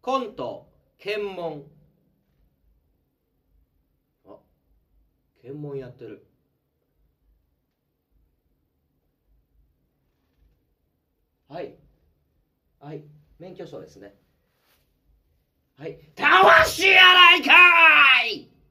コント検問。あ、検問やってる。はいはい、免許証ですね。はい、たわしやないかーい。